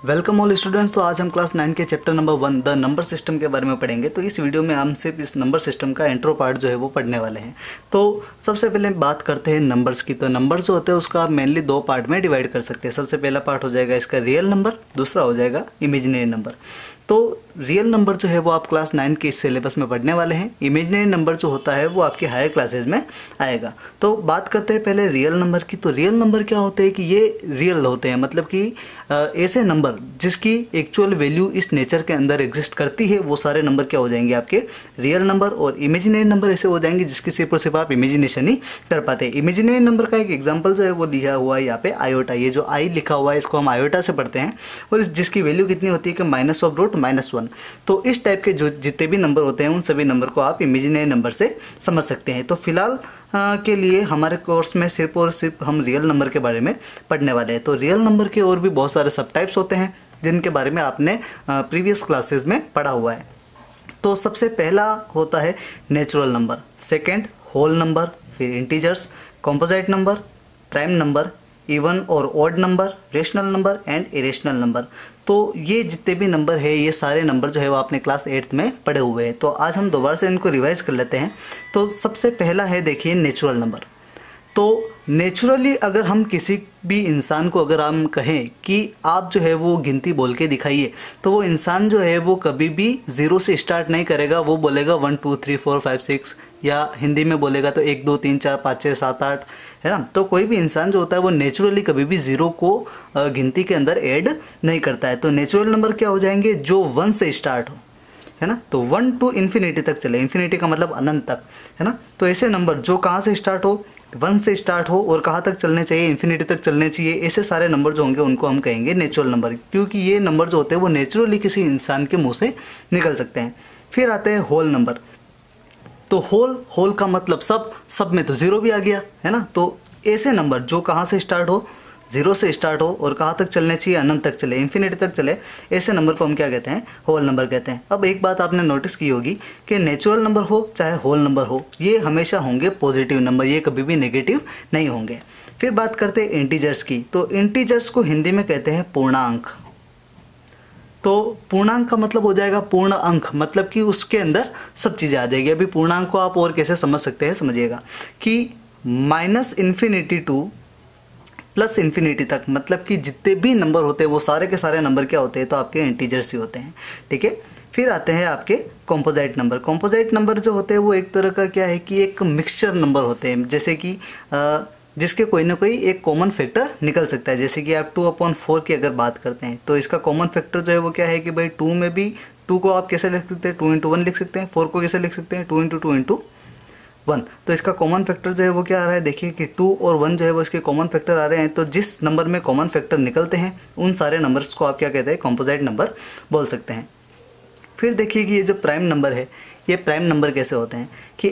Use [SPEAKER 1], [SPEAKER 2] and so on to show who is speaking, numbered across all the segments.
[SPEAKER 1] Welcome all students. तो आज हम क्लास 9 के chapter number 1 the number system के बारे में पढ़ेंगे। तो इस वीडियो में हम सिर्फ इस नंबर सिस्टम का इंट्रो पार्ट जो है वो पढ़ने वाले हैं। तो सबसे पहले बात करते हैं नंबर्स की। तो नंबर्स जो होते हैं उसका आप मेनली दो पार्ट में डिवाइड कर सकते हैं। सबसे पहला पार्ट हो जाएगा इसका रियल नंबर, दूसरा हो जाएगा इमेजिनरी नंबर। तो रियल नंबर जो है वो आप क्लास 9 के इस सिलेबस में पढ़ने वाले हैं। इमेजिनरी नंबर जो होता है वो आपके हायर क्लासेज में आएगा। तो बात करते हैं पहले रियल नंबर की। तो रियल नंबर क्या होते हैं कि ये रियल होते हैं, मतलब कि ऐसे नंबर जिसकी एक्चुअल वैल्यू इस नेचर के अंदर एग्जिस्ट करती है वो सारे नंबर क्या हो जाएंगे आपके रियल नंबर। और इमेजिनरी नंबर ऐसे हो जाएंगे जिसकी सिर्फ और सिर्फ आप इमेजिनेशन ही कर पाते हैं। इमेजिनरी नंबर का एक एग्जांपल जो है वो लिखा हुआ है यहाँ पे आयोटा। ये जो आई लिखा हुआ है इसको हम आयोटा से पढ़ते हैं और जिसकी वैल्यू कितनी होती है कि -√-1। तो इस टाइप के जो जितने भी नंबर होते हैं उन सभी नंबर को आप इमेजिनरी नंबर से समझ सकते हैं। तो फिलहाल के लिए हमारे कोर्स में सिर्फ और सिर्फ हम रियल नंबर के बारे में पढ़ने वाले हैं। तो रियल नंबर के और भी बहुत सारे सब टाइप्स होते हैं जिनके बारे में आपने प्रीवियस क्लासेस में पढ़ा हुआ है। तो सबसे पहला होता है natural number, second whole number, फिर integers, composite number, prime number, even और odd number, rational number and irrational number. तो ये जितने भी नंबर है ये सारे नंबर जो है वो आपने क्लास 8th में पढ़े हुए हैं। तो आज हम दोबारा से इनको रिवाइज कर लेते हैं। तो सबसे पहला है देखिए नेचुरल नंबर। तो नेचुरली अगर हम किसी भी इंसान को अगर हम कहें कि आप जो है वो गिनती बोल के दिखाइए तो वो इंसान जो है वो कभी भी 0 से स्टार्ट नहीं करेगा। वो बोलेगा 1 2 3 4 5 6, या हिंदी में बोलेगा तो 1 2 3 4 5 6 7 8, है ना। तो कोई भी इंसान जो होता है वो नेचुरली कभी भी 0 को गिनती के अंदर ऐड नहीं करता है। तो नेचुरल नंबर क्या हो जाएंगे जो 1 से स्टार्ट हो, है ना। तो 1 टू इन्फिनिटी तक चले, इन्फिनिटी का मतलब अनंत तक, है ना। तो ऐसे नंबर जो कहाँ से स्टार्ट हो, 1 से स्टार्ट हो और कहाँ तक चलने चाहिए, इन्फिनिटी तक चलने चाहिए, ऐसे सारे नंबर जो होंगे उनको हम कहेंगे नेचुरल नंबर, क्योंकि ये नंबर जो होते हैं वो नेचुरली किसी इंसान के मुंह से निकल सकते हैं। फिर आते हैं होल नंबर। तो होल का मतलब सब में तो 0 भी आ गया, है ना। तो ऐसे नंबर जो कहाँ से स्टार्ट हो, 0 से स्टार्ट हो और कहाँ तक चलने चाहिए, अनंत तक चले, इन्फिनिटी तक चले, ऐसे नंबर को हम क्या कहते हैं, होल नंबर कहते हैं। अब एक बात आपने नोटिस की होगी कि नेचुरल नंबर हो चाहे होल नंबर हो ये हमेशा होंगे पॉजिटिव नंबर, ये कभी भी नेगेटिव नहीं होंगे। फिर बात करते हैं इंटीजर्स की। तो इंटीजर्स को हिंदी में कहते हैं पूर्णांक। तो पूर्णांक का मतलब हो जाएगा पूर्ण अंक, मतलब कि उसके अंदर सब चीज़ें आ जाएगी। अभी पूर्णांक को आप और कैसे समझ सकते हैं, समझिएगा कि -इन्फिनिटी टू +इन्फिनिटी तक, मतलब कि जितने भी नंबर होते हैं वो सारे के सारे नंबर क्या होते हैं, तो आपके इंटीजर्स ही होते हैं, ठीक है। फिर आते हैं आपके कॉम्पोजिट नंबर। कॉम्पोजिट नंबर जो होते हैं वो एक तरह का क्या है कि एक मिक्सचर नंबर होते हैं, जैसे कि जिसके कोई ना कोई एक कॉमन फैक्टर निकल सकता है। जैसे कि आप 2/4 की अगर बात करते हैं तो इसका कॉमन फैक्टर जो है वो क्या है कि भाई 2 में भी 2 को आप कैसे लिख सकते हैं, 2 × 1 लिख सकते हैं। 4 को कैसे लिख सकते हैं, 2 × 2 × 1। तो इसका कॉमन फैक्टर जो है वो क्या आ रहा है, देखिए कि 2 और 1 जो है वो इसके कॉमन फैक्टर आ रहे हैं। तो जिस नंबर में कॉमन फैक्टर निकलते हैं उन सारे नंबर्स को आप क्या कहते हैं, कॉम्पोजिट नंबर बोल सकते हैं। फिर देखिए कि ये जो प्राइम नंबर है, ये प्राइम नंबर कैसे होते हैं कि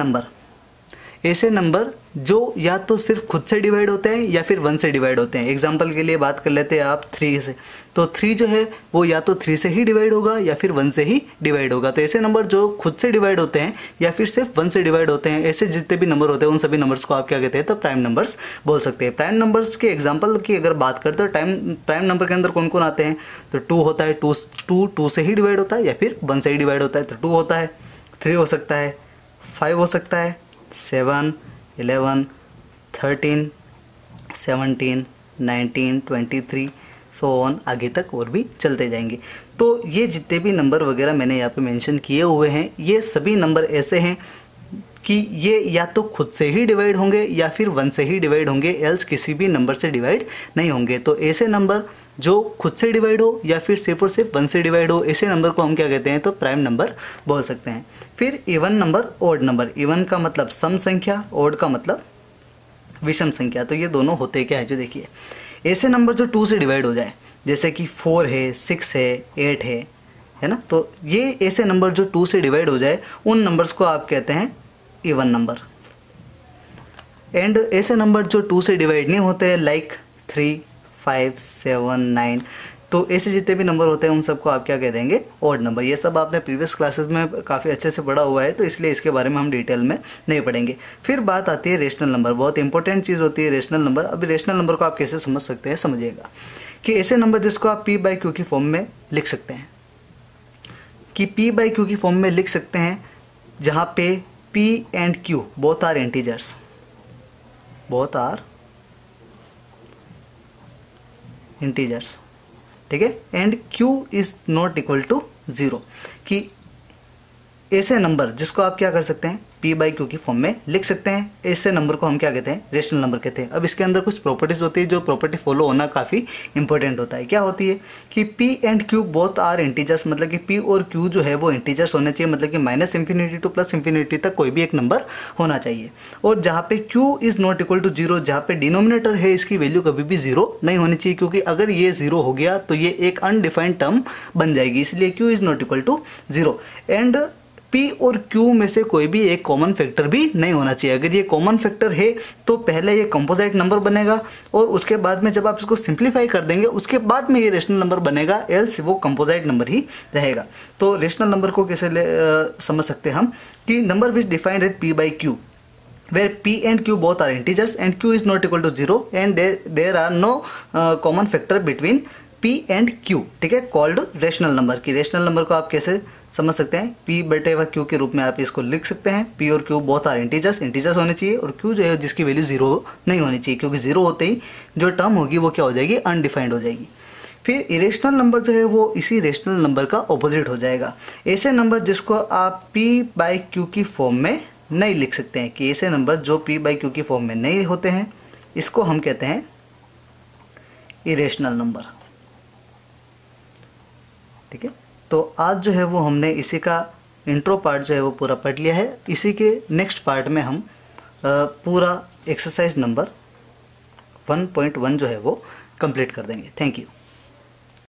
[SPEAKER 1] ऐसे नंबर जो या तो सिर्फ खुद से डिवाइड होते हैं या फिर 1 से डिवाइड होते हैं। एग्जाम्पल के लिए बात कर लेते हैं आप 3 से। तो 3 जो है वो या तो 3 से ही डिवाइड होगा या फिर 1 से ही डिवाइड होगा। तो ऐसे नंबर जो खुद से डिवाइड होते हैं या फिर सिर्फ 1 से डिवाइड होते हैं, ऐसे जितने भी नंबर होते हैं उन सभी नंबर्स को आप क्या कहते हैं, तो प्राइम नंबर्स बोल सकते हैं। प्राइम नंबर्स के एग्जाम्पल की अगर बात करते हैं तो प्राइम नंबर के अंदर कौन कौन आते हैं, तो 2 होता है, 2 से ही डिवाइड होता है या फिर 1 से ही डिवाइड होता है। तो 2 होता है, 3 हो सकता है, 5 हो सकता है, 7 11 13 17 19 23 सो ऑन, आगे तक और भी चलते जाएंगे। तो ये जितने भी नंबर वगैरह मैंने यहाँ पे मेंशन किए हुए हैं ये सभी नंबर ऐसे हैं कि ये या तो खुद से ही डिवाइड होंगे या फिर 1 से ही डिवाइड होंगे, एल्स किसी भी नंबर से डिवाइड नहीं होंगे। तो ऐसे नंबर जो खुद से डिवाइड हो या फिर सिर्फ और सिर्फ 1 से डिवाइड हो, ऐसे नंबर को हम क्या कहते हैं, तो प्राइम नंबर बोल सकते हैं। फिर even number, odd number. Even का मतलब सम संख्या, ऑड का मतलब विषम संख्या। तो ये दोनों होते क्या है, जो देखिए ऐसे नंबर जो 2 से डिवाइड हो जाए, जैसे कि 4 है, 6 है, 8 है ना। तो ये ऐसे नंबर जो 2 से डिवाइड हो जाए उन नंबर्स को आप कहते हैं इवन नंबर। एंड ऐसे नंबर जो 2 से डिवाइड नहीं होते हैं, लाइक 3 5 7 9, तो ऐसे जितने भी नंबर होते हैं उन सबको आप क्या कह देंगे, ऑड नंबर। ये सब आपने प्रीवियस क्लासेस में काफ़ी अच्छे से पढ़ा हुआ है, तो इसलिए इसके बारे में हम डिटेल में नहीं पढ़ेंगे। फिर बात आती है रेशनल नंबर। बहुत इंपॉर्टेंट चीज़ होती है रेशनल नंबर। अभी रेशनल नंबर को आप कैसे समझ सकते हैं, समझिएगा कि ऐसे नंबर जिसको आप p बाई क्यू की फॉर्म में लिख सकते हैं, कि p बाई क्यू की फॉर्म में लिख सकते हैं जहाँ पे p and q both are integers, both are integers, ठीक है, and q is not equal to 0, कि ऐसे नंबर जिसको आप क्या कर सकते हैं p बाई क्यू की फॉर्म में लिख सकते हैं, ऐसे नंबर को हम क्या कहते हैं, रेशनल नंबर कहते हैं। अब इसके अंदर कुछ प्रॉपर्टीज होती है जो प्रॉपर्टी फॉलो होना काफ़ी इंपॉर्टेंट होता है। क्या होती है कि p and q both are integers, मतलब कि p और q जो है वो इंटीजर्स होने चाहिए, मतलब कि minus infinity to plus infinity तक कोई भी एक नंबर होना चाहिए। और जहाँ पे q is not equal to 0, जहाँ पे डिनोमिनेटर है इसकी वैल्यू कभी भी 0 नहीं होनी चाहिए, क्योंकि अगर ये 0 हो गया तो ये एक अनडिफाइंड टर्म बन जाएगी, इसलिए q is not equal to 0। And p और q में से कोई भी एक कॉमन फैक्टर भी नहीं होना चाहिए। अगर ये कॉमन फैक्टर है तो पहले ये कंपोजिट नंबर बनेगा और उसके बाद में जब आप इसको सिंप्लीफाई कर देंगे उसके बाद में ये रेशनल नंबर बनेगा, एल्स वो कंपोजिट नंबर ही रहेगा। तो रेशनल नंबर को कैसे समझ सकते हैं हम, कि number which defined at p by q where p and q both are integers and q is not equal to 0 and there are no common factor between p and q, ठीक है, called rational number. की rational number को आप कैसे समझ सकते हैं, p बटे व q के रूप में आप इसको लिख सकते हैं। p और q both are integers, integers होने चाहिए, और q जो है जिसकी वैल्यू 0 नहीं होनी चाहिए, क्योंकि 0 होते ही जो टर्म होगी वो क्या हो जाएगी, अनडिफाइंड हो जाएगी। फिर इरेशनल नंबर जो है वो इसी रेशनल नंबर का ऑपोजिट हो जाएगा। ऐसे नंबर जिसको आप p बाई q की फॉर्म में नहीं लिख सकते हैं, कि ऐसे नंबर जो p बाई q की फॉर्म में नहीं होते हैं इसको हम कहते हैं इरेशनल नंबर, ठीक है। तो आज जो है वो हमने इसी का इंट्रो पार्ट जो है वो पूरा पढ़ लिया है। इसी के नेक्स्ट पार्ट में हम पूरा एक्सरसाइज नंबर 1.1 जो है वो कंप्लीट कर देंगे। Thank you.